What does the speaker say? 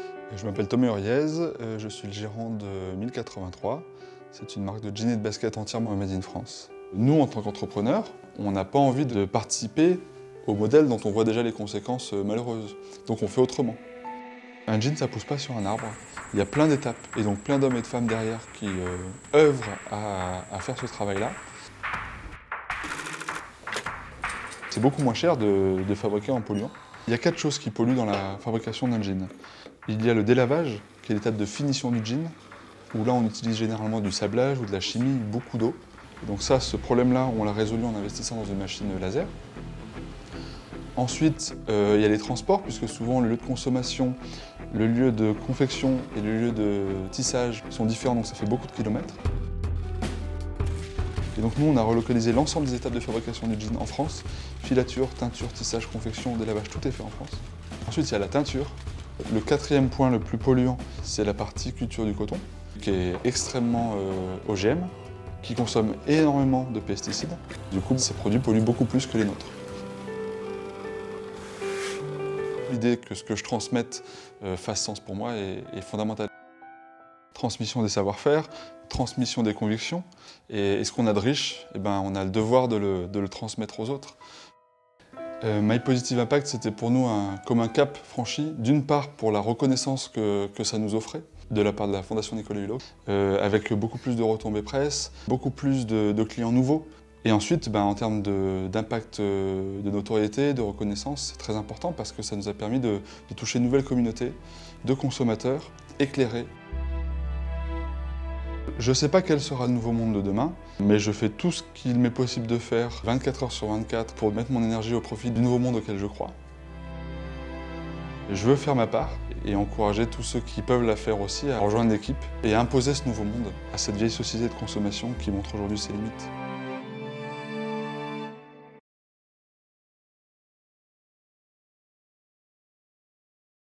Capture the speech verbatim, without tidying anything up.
Je m'appelle Thomas Huriez, je suis le gérant de mille quatre-vingt-trois. C'est une marque de jeans et de baskets entièrement made in France. Nous, en tant qu'entrepreneurs, on n'a pas envie de participer au modèle dont on voit déjà les conséquences malheureuses. Donc on fait autrement. Un jean, ça ne pousse pas sur un arbre. Il y a plein d'étapes et donc plein d'hommes et de femmes derrière qui euh, œuvrent à, à faire ce travail-là. C'est beaucoup moins cher de, de fabriquer en polluant. Il y a quatre choses qui polluent dans la fabrication d'un jean. Il y a le délavage, qui est l'étape de finition du jean, où là on utilise généralement du sablage ou de la chimie, beaucoup d'eau. Donc ça, ce problème-là, on l'a résolu en investissant dans une machine laser. Ensuite, euh, il y a les transports, puisque souvent le lieu de consommation, le lieu de confection et le lieu de tissage sont différents, donc ça fait beaucoup de kilomètres. Et donc nous, on a relocalisé l'ensemble des étapes de fabrication du jean en France. Filature, teinture, tissage, confection, délavage, tout est fait en France. Ensuite, il y a la teinture. Le quatrième point le plus polluant, c'est la partie culture du coton, qui est extrêmement euh, O G M, qui consomme énormément de pesticides. Du coup, ces produits polluent beaucoup plus que les nôtres. L'idée que ce que je transmette euh, fasse sens pour moi est, est fondamentale. Transmission des savoir-faire, transmission des convictions, et, et ce qu'on a de riche, eh ben, on a le devoir de le, de le transmettre aux autres. Euh, My Positive Impact, c'était pour nous un, comme un cap franchi, d'une part pour la reconnaissance que, que ça nous offrait, de la part de la Fondation Nicolas Hulot, euh, avec beaucoup plus de retombées presse, beaucoup plus de, de clients nouveaux. Et ensuite, ben, en termes d'impact, de, de notoriété, de reconnaissance, c'est très important parce que ça nous a permis de, de toucher une nouvelle communauté de consommateurs éclairés. Je ne sais pas quel sera le nouveau monde de demain, mais je fais tout ce qu'il m'est possible de faire vingt-quatre heures sur vingt-quatre pour mettre mon énergie au profit du nouveau monde auquel je crois. Je veux faire ma part et encourager tous ceux qui peuvent la faire aussi à rejoindre l'équipe et à imposer ce nouveau monde à cette vieille société de consommation qui montre aujourd'hui ses limites.